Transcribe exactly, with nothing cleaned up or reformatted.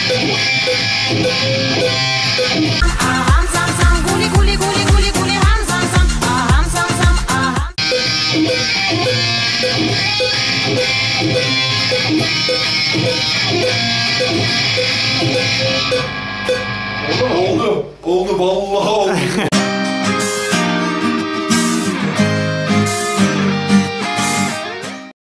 Aham sam sam guli guli guli guli guli ham sam sam aham sam sam aham. Oldu. Oldu vallahi oldu.